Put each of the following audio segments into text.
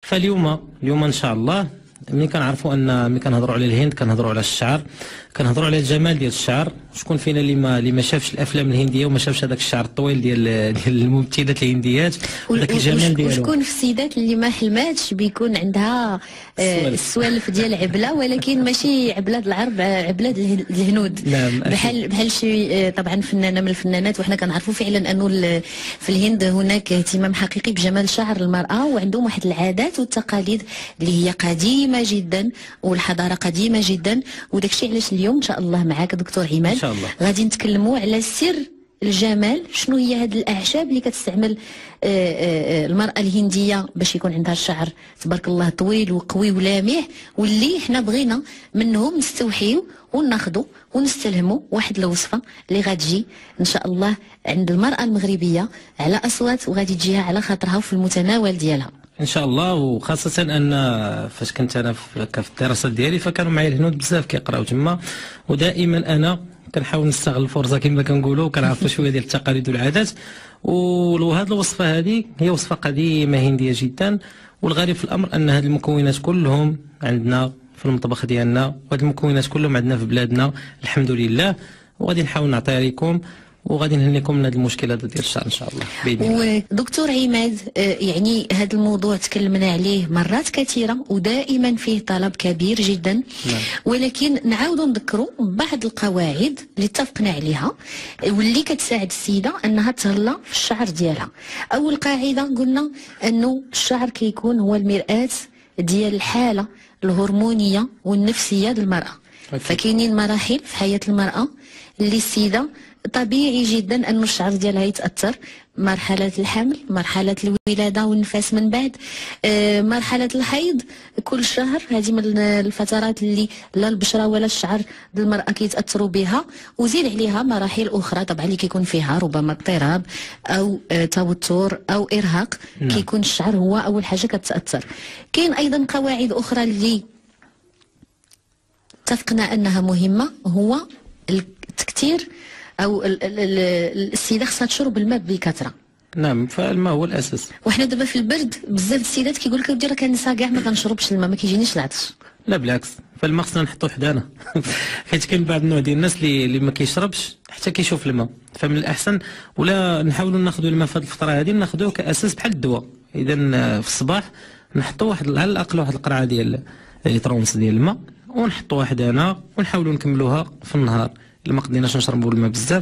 فاليوم ان شاء الله ملي كنعرفوا ان ملي كنهضروا على الهند كنهضروا على الشعر، كنهضروا على الجمال ديال الشعر. شكون فينا اللي ما شافش الافلام الهنديه وما شافش هذاك الشعر الطويل ديال الممثلات الهنديات وداك الجمال ديالهم؟ وشكون في السيدات اللي ما حلماتش بيكون عندها السوالف ديال عبله، ولكن ماشي عبله العرب، عبله الهنود. نعم. بحال شي طبعا فنانه من الفنانات، وحنا كنعرفوا فعلا انه في الهند هناك اهتمام حقيقي بجمال شعر المراه، وعندهم واحد العادات والتقاليد اللي هي قديمه جدا، والحضاره قديمه جدا. وداك الشيء علاش اليوم ان شاء الله معاك دكتور عماد ان شاء الله غادي نتكلموا على سر الجمال. شنو هي هاد الاعشاب اللي كتستعمل المراه الهنديه باش يكون عندها الشعر تبارك الله طويل وقوي ولامع، واللي حنا بغينا منهم نستوحيو وناخذوا ونستلهموا واحد الوصفه اللي غتجي ان شاء الله عند المراه المغربيه على اصوات، وغادي تجيها على خاطرها وفي المتناول ديالها ان شاء الله. وخاصه ان فاش كنت انا في الدراسات ديالي فكانوا معايا الهنود بزاف كيقراو تما، ودائما انا كنحاول نستغل الفرصه كما كنقولوا، وكنعرفوا شويه ديال التقاليد والعادات. وهذه الوصفه هذه هي وصفه قديمه هنديه جدا، والغريب في الامر ان هذه المكونات كلهم عندنا في المطبخ ديالنا، وهذه المكونات كلهم عندنا في بلادنا الحمد لله. وغادي نحاول نعطيها لكم، وغادي نهنيكم من هذه المشكله ديال الشعر ان شاء الله باذن الله. ودكتور عماد، يعني هذا الموضوع تكلمنا عليه مرات كثيره ودائما فيه طلب كبير جدا. نعم. ولكن نعاودوا نذكروا بعض القواعد اللي اتفقنا عليها واللي كتساعد السيده انها تهلا في الشعر ديالها. اول قاعده قلنا انه الشعر كيكون هو المرآة ديال الحاله الهرمونيه والنفسيه للمراه. فكاينين مراحل في حياه المراه اللي السيده طبيعي جدا انه الشعر ديالها يتاثر. مرحله الحمل، مرحله الولاده والنفاس من بعد، مرحله الحيض، كل شهر. هذه من الفترات اللي لا البشره ولا الشعر ديال المراه كيتاثروا بها. وزيد عليها مراحل اخرى طبعا اللي كيكون فيها ربما اضطراب او توتر او ارهاق. نعم. كيكون الشعر هو اول حاجه كتاثر. كاين ايضا قواعد اخرى اللي اتفقنا انها مهمه، هو التكثير او السيده خصها تشرب الماء بكثره. نعم، فالماء هو الاساس. وحنا دابا في البرد بزاف السيدات كيقول لك راه كنسى كاع ما كنشربش الماء، ما كيجينيش العطش. لا بالعكس، فالماء خصنا نحطوه حدانا حيت كاين بعض النوع ديال الناس اللي ما كيشربش حتى كيشوف الماء. فمن الاحسن ولا نحاولوا ناخذوا الماء في هذه الفتره هذه، ناخذوه كاساس بحال الدواء. اذا في الصباح نحطوا واحد على الاقل واحد القرعه ديال لترونس ديال الماء، ونحطوها حدانا ونحاولوا نكملوها في النهار. الا ما قدرناش نشربوا الماء بزاف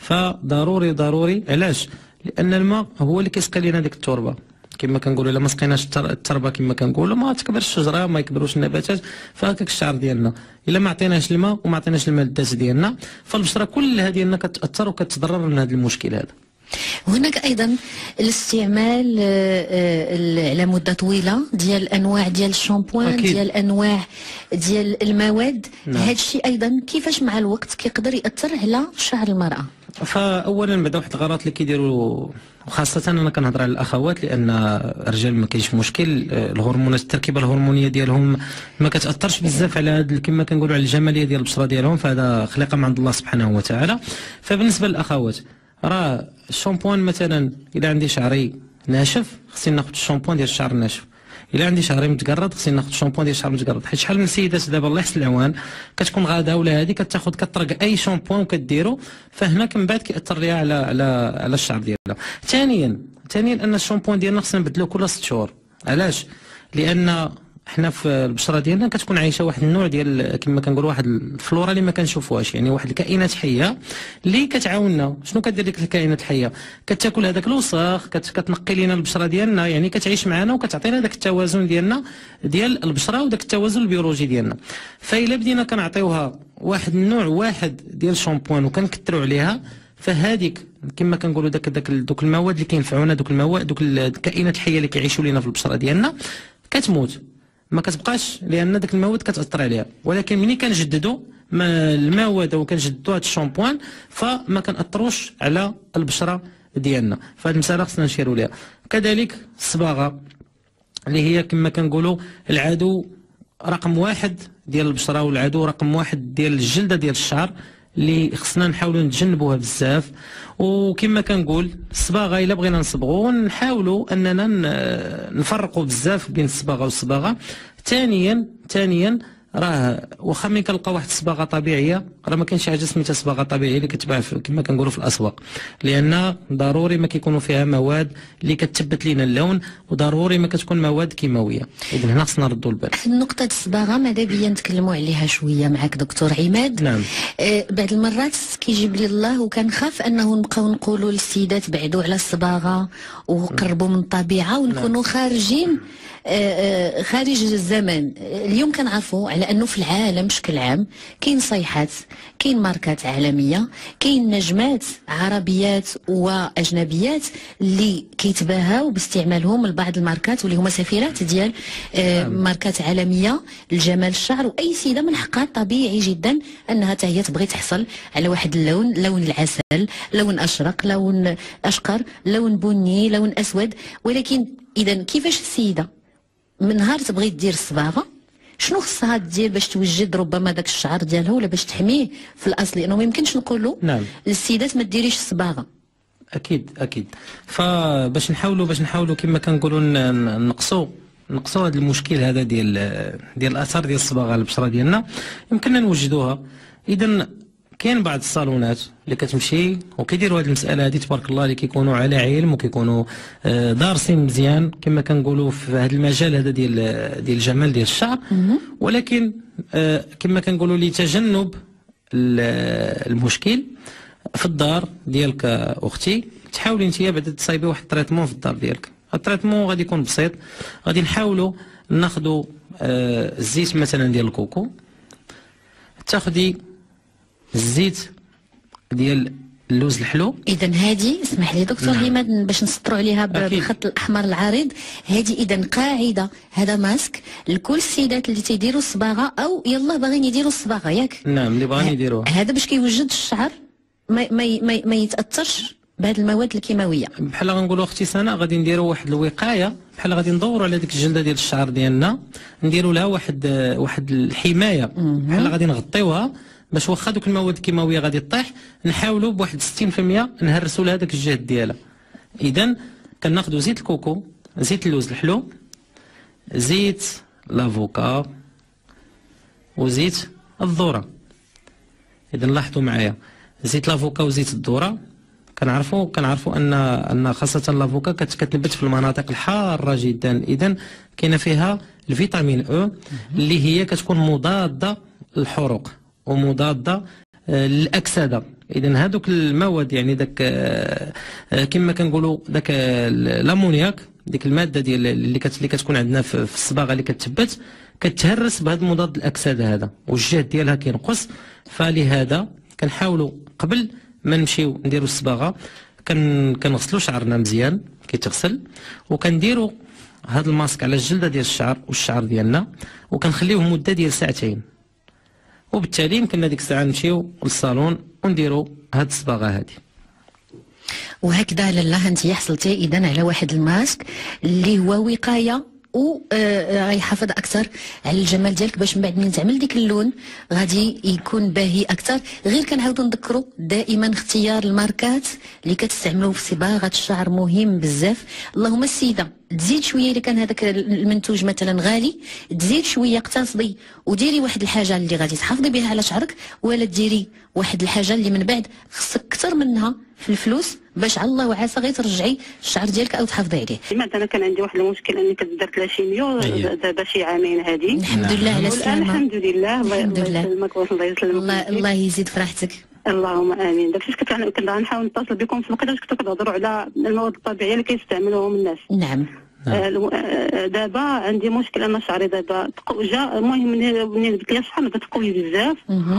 فضروري. علاش؟ لان الماء هو اللي كيسقي لنا ديك التربه. كما كنقولوا الا ما سقيناش التربه كما كنقولوا ما تكبرش الشجره، ما يكبروش النباتات. فهكاك الشعر ديالنا الا ما عطيناش الماء وما عطيناش المادات ديالنا، فالبشره كلها ديالنا كتاثر وكتضرر من هذا المشكل هذا. هناك ايضا الاستعمال على مده طويله ديال انواع ديال الشامبوان، ديال انواع ديال المواد. نعم. هذا الشيء ايضا كيفاش مع الوقت كيقدر ياثر على شعر المراه؟ فاولا بعد واحد الغلط اللي كيديروا، وخاصه انا كنهضر على الاخوات لان الرجال ما كاينش مشكل، الهرمونات التركيبه الهرمونيه ديالهم ما كتاثرش بزاف على هذا كما كنقولوا على الجماليه ديال البشره ديالهم، فهذا خليقه من عند الله سبحانه وتعالى. فبالنسبه للاخوات راه الشامبوان مثلا الا عندي شعري ناشف خصني ناخذ الشامبوان ديال الشعر الناشف، الا عندي شعري متقرد خصني ناخذ الشامبوان ديال الشعر متقرد. حيت شحال من سيدات دابا الله يحسن العوان كتكون غاده ولا هذه كتاخذ كطرق اي شامبوان وكديرو، فهنا من بعد كيأثر ليها على الشعر ديالها. ثانيا ان الشامبوان ديالنا خصنا نبدلوه كل 6 شهور. علاش؟ لان حنا في البشره ديالنا كتكون عايشه واحد النوع ديال كما كنقولوا واحد الفلورا اللي ما كنشوفوهاش، يعني واحد الكائنات حيه اللي كتعاوننا. شنو كدير ديك الكائنات الحيه؟ كتاكل هذاك الوسخ، كتنقي لنا البشره ديالنا، يعني كتعيش معنا وكتعطينا داك التوازن ديالنا ديال البشره وداك التوازن البيولوجي ديالنا. فإلا بدينا كنعطيوها واحد النوع واحد ديال الشامبوان وكنكثروا عليها، فهذيك كما كنقولوا دوك المواد اللي كينفعونا، دوك المواد دوك الكائنات الحيه اللي كيعيشوا لنا في البشره ديالنا كتموت، ما كتبقاش، لان داك المواد كتاثر عليها. ولكن ملي كنجددوا المواد وكنجددوا هذا الشامبوان فما كنأثروش على البشره ديالنا. فهاد المساله خصنا نشيروا ليها. كذلك الصباغه اللي هي كما كنقولوا العدو رقم 1 ديال البشره والعدو رقم 1 ديال الجلده ديال الشعر اللي خصنا نحاولوا نتجنبوها بزاف. وكما كنقول الصباغه الا بغينا نصبغوا نحاولوا اننا نفرقوا بزاف بين الصباغه والصباغه. ثانيا راه واخا ملي كنلقى واحد الصباغه طبيعيه راه ما كاينش حاجه سميتها صباغه طبيعيه اللي كتباع كما كنقولوا في الاسواق، لان ضروري ما كيكونوا فيها مواد اللي كتثبت لنا اللون، وضروري ما كتكون مواد كيماويه. اذا هنا خصنا نردوا البال. نقطه الصباغه ماذا بيا نتكلموا عليها شويه معك دكتور عماد. نعم. بعض المرات كيجيب لي الله وكنخاف انه نبقاو نقولوا للسيدات بعدوا على الصباغه وقربوا من الطبيعه ونكونوا خارجين خارج الزمن. اليوم كنعرفوا على انه في العالم بشكل عام كاين صيحات، كاين ماركات عالميه، كاين نجمات عربيات واجنبيات اللي كيتباهاو باستعمالهم لبعض الماركات واللي هما سفيرات ديال ماركات عالميه لجمال الشعر. واي سيده من حقها طبيعي جدا انها حتى هي تبغي تحصل على واحد اللون، لون العسل، لون اشرق، لون اشقر، لون بني، لون اسود. ولكن اذا كيفاش السيده من نهار تبغي دير الصباغه شنو خصها دير باش توجد ربما داك الشعر ديالها ولا باش تحميه في الاصل؟ لانه ما يمكنش نقولوا نعم للسيدات ما ديريش الصباغه. اكيد. فباش نحاولوا كما كنقولوا نقصوا هذا المشكل هذا ديال الاثار ديال الصباغه على البشره ديالنا، يمكننا نوجدوها. اذا كاين بعض الصالونات اللي كتمشي وكيديروا هذه المساله هذه تبارك الله، اللي كيكونوا على علم وكيكونوا دارسين مزيان كما كنقولوا في هذا المجال هذا ديال الجمال ديال الشعر. ولكن كما كنقولوا لتجنب المشكل في الدار ديالك اختي، تحاولي انت بعدا تصايبي واحد التريتمون في الدار ديالك. التريتمون غادي يكون بسيط، غادي نحاولوا ناخذوا الزيت مثلا ديال الكوكو، تاخدي الزيت ديال اللوز الحلو. اذا هذه اسمح لي دكتور عماد باش نسطروا عليها بالخط الاحمر العريض، هذه اذا قاعده، هذا ماسك لكل السيدات اللي تيديروا الصباغه او يلا باغيين يديروا الصباغه ياك. نعم اللي باغيين يديروها. هذا باش كيوجد الشعر ما يتاثرش بهذه المواد الكيماويه. بحال غنقولوا اختي سناء غادي نديروا واحد الوقايه، بحال غادي ندوروا على ديك الجلده ديال الشعر ديالنا نديروا لها واحد الحمايه، بحال غادي نغطيوها باش واخا دوك المواد الكيماويه غادي طيح نحاولوا بواحد 60% نهرسوا لها داك الجهد ديالها. اذا كناخذوا زيت الكوكو، زيت اللوز الحلو، زيت لافوكا، وزيت الذره. اذا لاحظوا معايا زيت لافوكا وزيت الذره كنعرفوا ان خاصه لافوكا كتنبت في المناطق الحاره جدا، اذا كاينه فيها الفيتامين او اللي هي كتكون مضاده للحروق ومضاده للاكسده. اذا هذوك المواد يعني داك كما كنقولوا داك الامونياك، ديك الماده ديال اللي كتكون عندنا في الصباغه اللي كتثبت كتهرس بهذا المضاد الاكسده هذا، والجهد ديالها كينقص. فلهذا كنحاولوا قبل ما نمشيو نديروا الصباغه كنغسلوا شعرنا مزيان كيتغسل، وكنديروا هذا الماسك على الجلده ديال الشعر والشعر ديالنا، وكنخليوه مده ديال ساعتين، وبالتالي يمكننا ديك الساعه نمشيو للصالون ونديروا هذه الصباغه هذه. وهكذا لاله انت حصلتي اذا على واحد الماسك اللي هو وقايه وغيحافظ اكثر على الجمال ديالك، باش من بعد من تعمل ديك اللون غادي يكون باهي اكثر. غير كنعاودوا نذكروا دائما اختيار الماركات اللي كتستعملوا في صباغه الشعر مهم بزاف. اللهم السيده تزيد شويه اذا كان هذاك المنتوج مثلا غالي، تزيد شويه اقتصدي وديري واحد الحاجه اللي غادي تحافظي بها على شعرك، ولا ديري واحد الحاجه اللي من بعد خصك اكثر منها في الفلوس باش على الله وعسى غير ترجعي الشعر ديالك او تحافظي عليه. انا كان عندي واحد المشكل اني كنت درت لا شيميو دابا شي عامين هذه. الحمد لله على السلامه. الحمد لله. الله يسلمك الله يسلمك. الله يزيد فرحتك. اللهم امين. داك الشيء كنت نحاول نتصل بكم في الوقت كنتو كتهضروا على المواد الطبيعيه اللي كيستعملوهم الناس. نعم. دابا عندي مشكل ان شعري دابا جا. المهم ملي بدت لي الشحال بدا تقوي بزاف،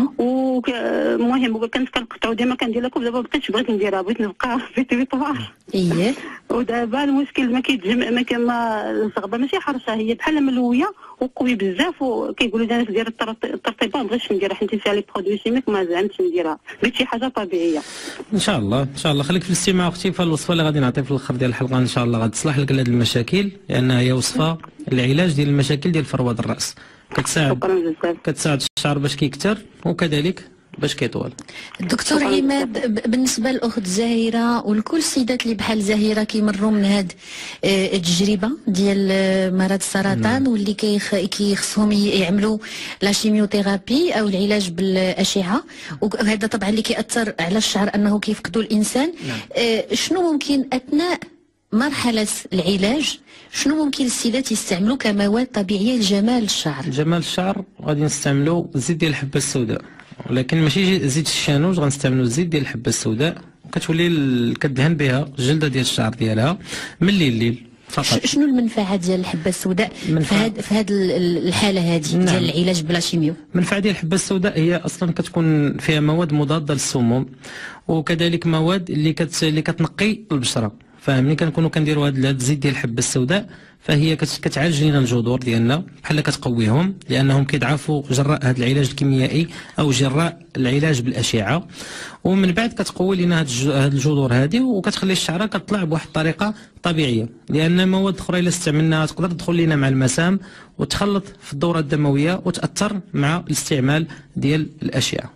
المهم كنت كنقطعو ديما كندير لكم. دابا بقيتش بغيت نديرها، بغيت نبقى في تيفيطوار. اييه. ودابا المشكل ما كيتجمع، ما كاين الصغبه ماشي حرشه، هي بحال ملويه وقوي بزاف. وكيقولوا لي انا دير الترطيبه ما بغيتش نديرها حيت فيها لي برودوي شيميك، ما زعمتش نديرها، بغيت شي حاجه طبيعيه. ان شاء الله خليك في الاستماع اختي. فالوصفه اللي غادي نعطي في الاخر ديال الحلقه ان شاء الله غادي تصلح لك هذه المشاكل، لانها هي وصفه العلاج ديال المشاكل ديال فروه الراس. كتساعد الشعر باش كيكثر، وكذلك باش كيطول. دكتور عماد، بالنسبه للاخت زاهره ولكل السيدات اللي بحال زاهره كيمروا من هاد التجربه ديال مرض السرطان واللي كيخصهم يعملوا لا شيميوثيرابي او العلاج بالاشعه، وهذا طبعا اللي كيأثر على الشعر انه كيفقدوا الانسان. شنو ممكن اثناء مرحله العلاج، شنو ممكن السيدات يستعملوا كمواد طبيعيه لجمال الشعر؟ جمال الشعر غادي نستعملوا الزيت ديال الحبه السوداء، ولكن ماشي زيت الشانوج، غنستعملوا الزيت ديال الحبه السوداء، كتولي كدهن بها الجلده ديال الشعر ديالها من الليل فقط. شنو المنفعه ديال الحبه السوداء في هذه الحاله هذه ديال العلاج بلا شيميو؟ المنفعه ديال الحبه السوداء هي اصلا كتكون فيها مواد مضاده للسموم، وكذلك مواد اللي كتنقي البشره. فملي كنكونوا كنديروا هذا الزيت ديال الحبه السوداء فهي كتعالج لنا الجذور ديالنا، بحال كتقويهم، لانهم كيضعفوا جراء هذا العلاج الكيميائي او جراء العلاج بالاشعه، ومن بعد كتقوي لنا هذه الجذور هذه، وكتخلي الشعره كتطلع بواحد الطريقه طبيعيه، لان مواد اخرى الا استعملناها تقدر تدخل لنا مع المسام وتخلط في الدوره الدمويه وتاثر مع الاستعمال ديال الاشعه.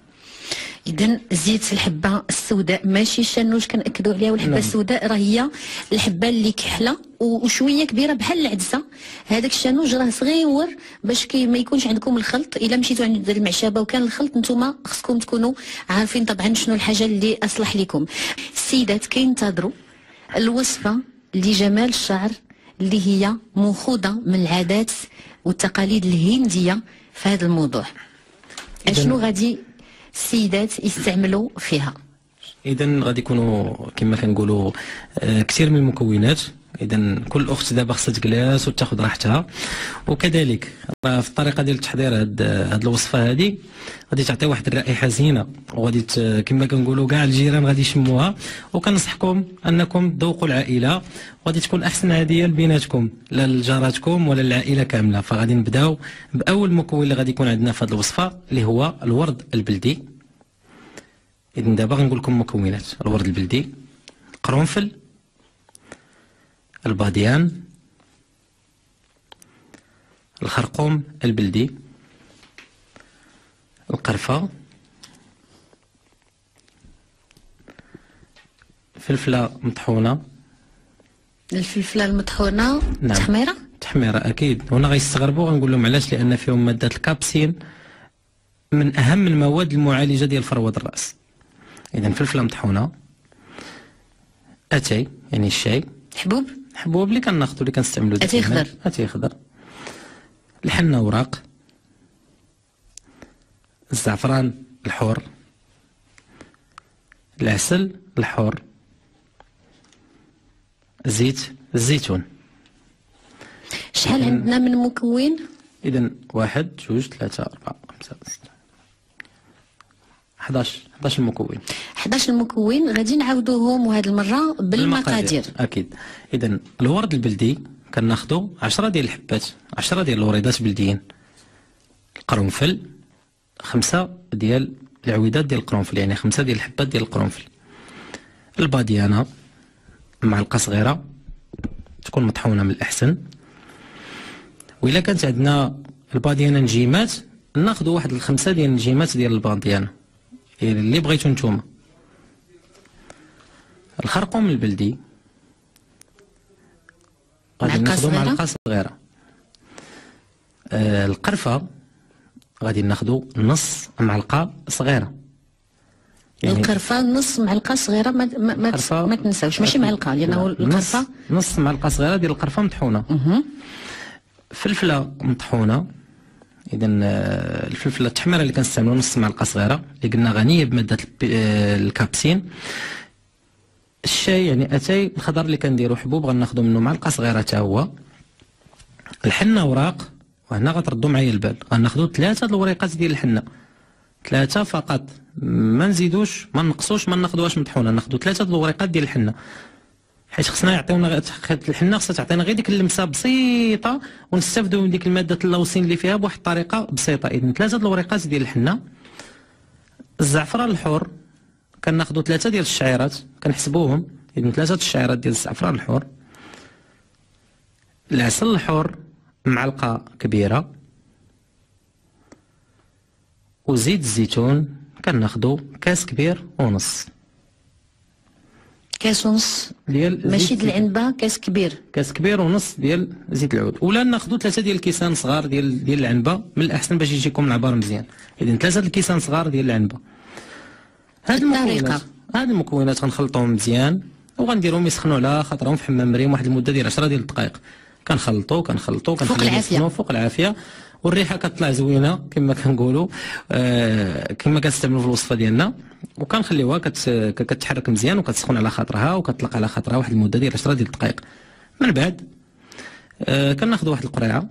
إذن زيت الحبة السوداء ماشي الشانوج كنأكدوا عليها، والحبة السوداء راه هي الحبة اللي كحلة وشوية كبيرة بحال العدسة. هذاك الشانوج راه صغيور باش ما يكونش عندكم الخلط. إلا مشيتوا عند المعشبة وكان الخلط نتوما خصكم تكونوا عارفين طبعا شنو الحاجة اللي أصلح لكم. السيدات كينتظروا الوصفة لجمال الشعر اللي هي مأخوذة من العادات والتقاليد الهندية في هذا الموضوع. شنو غادي السيدات يستعملوا فيها؟ اذا غادي يكونوا كما كنقولوا كثير من المكونات. اذا كل اخت دابا خصها تجلس وتاخذ راحتها، وكذلك في الطريقه ديال تحضير هاد الوصفه هذه غادي تعطي واحد الرائحه زينه، وغادي كما كنقولوا كاع الجيران غادي يشموها، وكنصحكم انكم تذوقوا العائله، وغادي تكون احسن هديه لبيناتكم لا لجاراتكم ولا العائله كامله. فغادي نبداو باول مكون اللي غادي يكون عندنا في هذه الوصفه اللي هو الورد البلدي. اذا دابا غنقول لكم مكونات: الورد البلدي، القرنفل، الباديان، الخرقوم البلدي، القرفة، فلفلة مطحونة. الفلفلة المطحونة تحميرة؟ تحميرة أكيد. هنا غيستغربوا، غنقول لهم علاش، لأن فيهم مادة الكابسين من أهم المواد المعالجة ديال فروة الرأس. إذا فلفلة مطحونة، أتاي يعني الشاي، حبوب اللي كناخذو اللي كنستعملو، أتاي خضر، الحنة وراق، الزعفران الحور، العسل الحور، زيت الزيتون. شحال عندنا من مكون؟ إذا 1 2 3 4 5 6 11 مكون. 11 المكون غادي نعاودوهم وهاد المره بالمقادير. اكيد. اذا الورد البلدي كناخذوا 10 ديال الحبات، 10 ديال الوريدات بلديين. القرنفل 5 ديال العويدات ديال القرنفل، يعني 5 ديال الحبات ديال القرنفل. الباديانه معلقه صغيره تكون مطحونه من الاحسن، وإلا كانت عندنا الباديانه نجيمات ناخذوا واحد 5 ديال النجيمات ديال الباديانه اللي بغيتو نتوما. الخرقوم البلدي غادي ناخذوا معلقه صغيره. القرفه غادي ناخذوا نص معلقه صغيره. يعني القرفه نص معلقه صغيره، ما تنساوش ماشي معلقه، لانه القرفه نص معلقه صغيره ديال القرفه مطحونه. فلفله مطحونه. اذا الفلفله التحميره اللي كنستعملوا نص معلقه صغيره اللي قلنا غنيه بماده الكابسين. الشاي يعني اتاي الخضر اللي كنديروا حبوب غناخذوا منه معلقه صغيره حتى هو. الحنه وراق، وهنا غتردوا معايا البال، غناخذوا 3 الوريقات ديال الحنه، 3 فقط، ما نزيدوش ما نقصوش ما ناخذوهاش مطحونه، ناخذوا 3 الوريقات ديال الحنه، حيت خصنا يعطيونا الحنه خصها تعطينا غير ديك اللمسه بسيطه ونستافدوا من ديك الماده اللوسين اللي فيها بواحد الطريقه بسيطه. اذا 3 الوريقات ديال الحنه. الزعفران الحور كناخذوا 3 ديال الشعيرات كنحسبوهم، اذا 3 الشعيرات ديال الزعفران الحور. العسل الحور معلقه كبيره، وزيت الزيتون كناخدو كاس كبير ونص. كاس ونص ديال ماشي ديال العنبه، كاس كبير. كاس كبير ونص ديال زيت العود، ولا ناخدو 3 ديال الكيسان صغار ديال العنبه، من الاحسن باش يجيكم العبار مزيان. اذا 3 الكيسان صغار ديال العنبه. هاد المكونات غنخلطوهم مزيان وغنديرهم يسخنوا على خاطرهم في حمام مريم واحد المده ديال 10 ديال الدقائق. كنخلطوا فوق العافيه، فوق العافيه، والريحه كتطلع زوينه كما كنقولوا، كما كنستعملوا في الوصفه ديالنا، وكنخليوها كتحرك مزيان وكتسخن على خاطرها وكتطلق على خاطرها واحد المده ديال 10 ديال الدقائق. من بعد كناخذوا واحد القريعه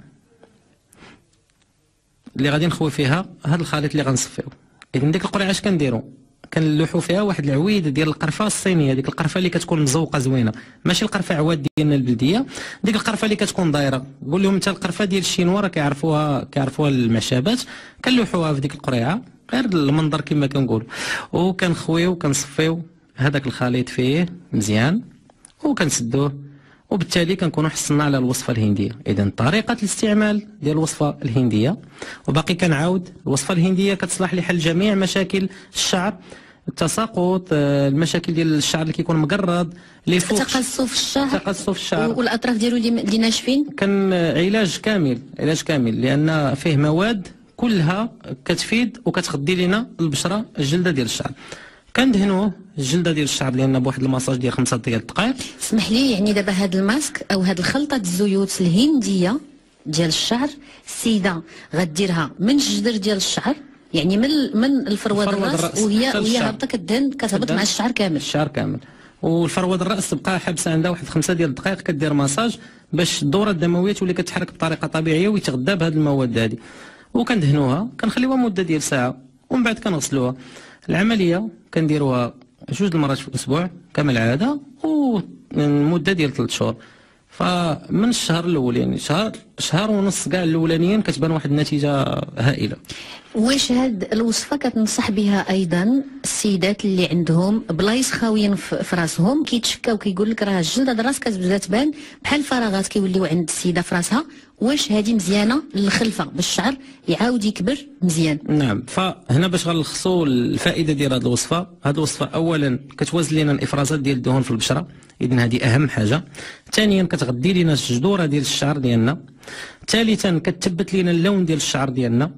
اللي غادي نخوي فيها هذا الخليط اللي غنصفيو. اذا ديك القريعه اش كنديروا؟ كنلوحوا فيها واحد العويد ديال القرفه الصينيه، ديك القرفه اللي كتكون مزوقه زوينه، ماشي القرفه عواد ديالنا البلديه، ديك القرفه اللي كتكون دايره. قول لهم انت القرفه ديال الشينوا راه كيعرفوها المعشابات. كنلوحوها في ديك القريعه غير المنظر كما كنقولوا، وكنخويو وكنصفيو هذاك الخليط فيه مزيان وكنسدوه، وبالتالي كنكونوا حصلنا على الوصفه الهنديه. اذا طريقه الاستعمال ديال الوصفه الهنديه، وباقي كنعاود الوصفه الهنديه كتصلح لحل جميع مشاكل الشعر، التساقط، المشاكل ديال الشعر اللي كيكون مقرض، اللي فوق تقصف الشعر والاطراف ديالو اللي ناشفين. كان علاج كامل لان فيه مواد كلها كتفيد وكتغذي لنا البشره، الجلده ديال الشعر. كندهنوه الجلده ديال الشعر ديالنا بواحد الماساج ديال 5 ديال الدقائق. اسمح لي، يعني دابا هذا الماسك او هذه الخلطه الزيوت الهنديه ديال الشعر، السيده غديرها من الجدر ديال الشعر، يعني من الفروه الراس، وهي هابطه كتهبط مع الشعر كامل. والفروه الراس تبقى حابسه عندها واحد 5 ديال الدقائق، كدير مساج باش الدوره الدمويه تولي كتحرك بطريقه طبيعيه ويتغذى بهذه المواد هذه. وكندهنوها كنخليوها مده ديال ساعه، ومن بعد كنغسلوها. العمليه كنديروها 2 المرات في الاسبوع كما العاده، ومده ديال 3 شهور. فمن الشهر الاول يعني شهر ونص كاع الاولانيين كتبان واحد النتيجه هائله. واش هاد الوصفه كتنصح بها ايضا السيدات اللي عندهم بلايص خاويين في راسهم، كيتشكاو كيقول لك راه الجلده د الراس كتبدا تبان بحال فراغات كيوليو عند السيده في راسها؟ واش هذه مزيانه للخلفه باش الشعر يعاود يكبر مزيان؟ نعم، فهنا باش غنلخصوا الفائده ديال هذه الوصفه. هذه الوصفه اولا كتوازن لنا الافرازات ديال الدهون في البشره، اذا هذه اهم حاجه. ثانيا كتغذي لنا الجذوره ديال الشعر ديالنا. ثالثا كتثبت لنا اللون ديال الشعر ديالنا.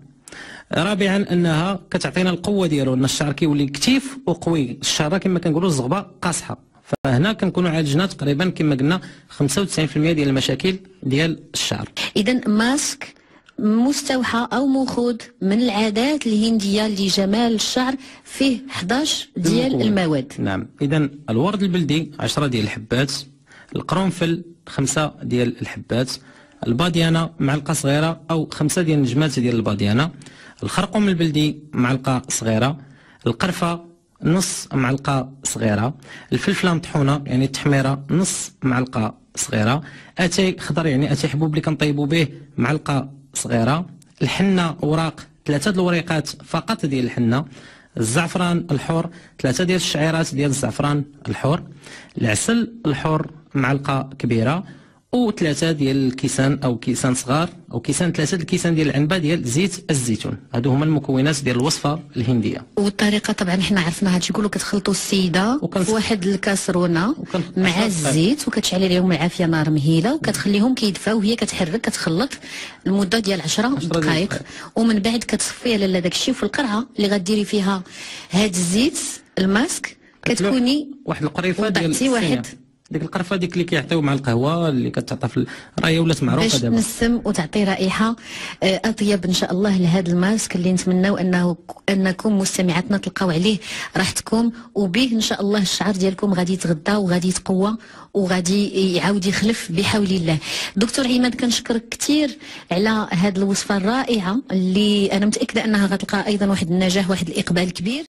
رابعا انها كتعطينا القوه ديالو، ان الشعر كيولي كثيف وقوي، الشعره كما كنقولوا الزغبه قاصحه. فهنا كنكونوا عالجنا تقريبا كما قلنا 95% ديال المشاكل ديال الشعر. اذا ماسك مستوحى او مأخوذ من العادات الهنديه لجمال الشعر، فيه 11 ديال المواد. نعم، اذا الورد البلدي 10 ديال الحبات، القرنفل 5 ديال الحبات، الباديانه معلقه صغيره او 5 ديال النجمات ديال الباديانه، الخرقوم البلدي معلقه صغيره، القرفه نص معلقه صغيره، الفلفله مطحونه يعني التحميره نص معلقه صغيره، اتاي خضر يعني اتاي حبوب اللي كنطيبوا به معلقه صغيره، الحنه اوراق 3 الوريقات فقط ديال الحنه، الزعفران الحر 3 ديال الشعيرات ديال الزعفران الحر، العسل الحر معلقه كبيره، و3 ديال الكيسان او كيسان صغار او كيسان 3 الكيسان ديال العنبه ديال زيت الزيتون. هادو هما المكونات ديال الوصفه الهنديه. والطريقه طبعا حنا عرفنا هادشي كله، كتخلطوا السيده في واحد الكاسرونه مع الزيت وكتشعلي عليهم العافيه نار مهيله وكتخليهم كيدفاو وهي كتحرك كتخلط المده ديال 10 دقائق، ومن بعد كتصفيها لالا داكشي. في القرعه اللي غديري فيها هاد الزيت الماسك كتكوني واحد القريفه ديال واحد ديك القرفه ديك اللي كيعطيو مع القهوه اللي كتعطى في راهي ولات معروفه دابا باش تنسم وتعطي رائحه اطيب ان شاء الله لهذا الماسك اللي نتمناو انكم مستمعاتنا تلقاو عليه راحتكم، وبه ان شاء الله الشعر ديالكم غادي يتغذى وغادي يتقوى وغادي يعاود يخلف بحول الله. دكتور عماد كنشكرك كثير على هذه الوصفه الرائعه اللي انا متاكده انها غتلقى ايضا واحد النجاح واحد الاقبال كبير.